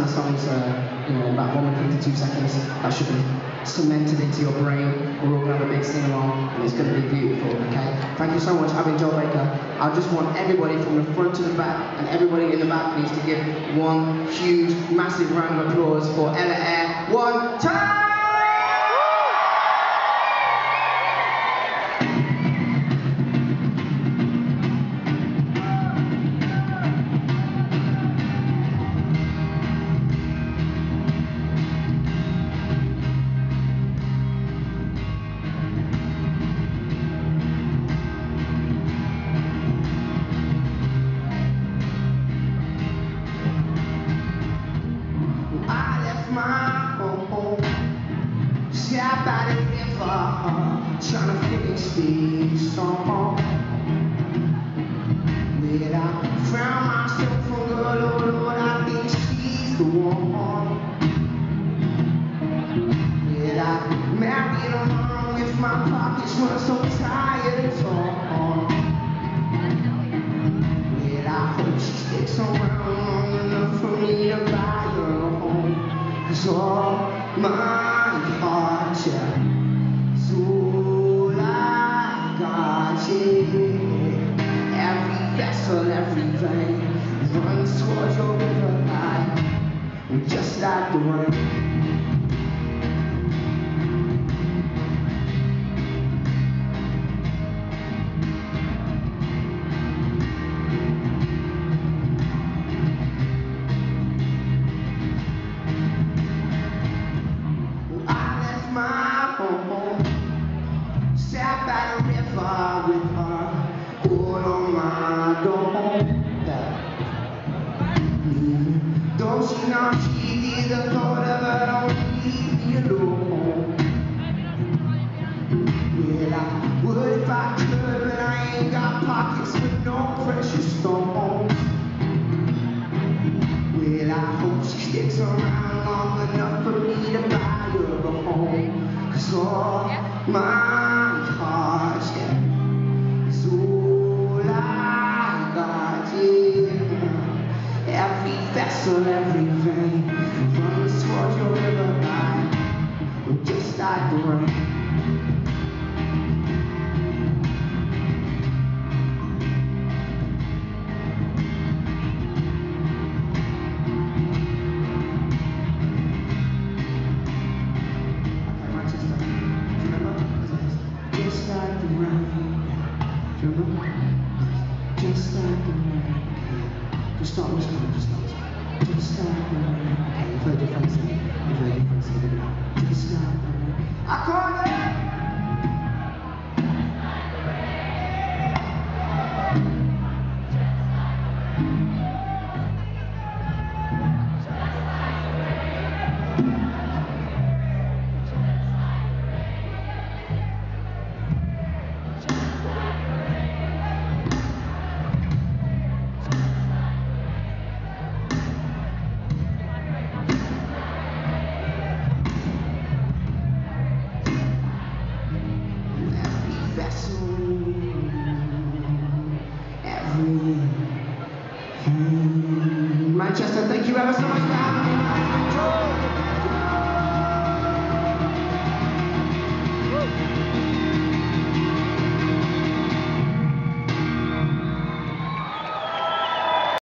the song's about 1 minute 52 seconds. That should be cemented into your brain. We're all going to have a big sing-along, and it's going to be beautiful, okay? Thank you so much. I've been Joel Baker. I just want everybody from the front to the back, and everybody in the back needs to give one huge, massive round of applause for Ella Eyre. One time! My home, sat by the river, trying to finish this song. When I found myself a girl, oh Lord, I think she's the one. When I married a mom with my pockets were so tired and torn. When I hope she sticks around long enough for me to buy her home. 'Cause all my heart, yeah, is all I got, yeah. Every vessel, every vein runs towards your river line, just like the rain. My home, sat by the river with her, all on my door. Don't you know she did the thought of her, don't leave me alone. Well, I would if I could, but I ain't got pockets with no precious stones. Well, I hope she sticks around long enough for me to buy her a home. 'Cause all my heart, yeah, is all I got, yeah. Every vessel, every vein runs towards your river line, just like the rain. Just like the rain, just like the rain. Just stop listening, just stop. Just like the rain. Okay, you've heard your friends sing. You've heard your friends sing. Just like the rain. I call it. Manchester, thank you ever so much.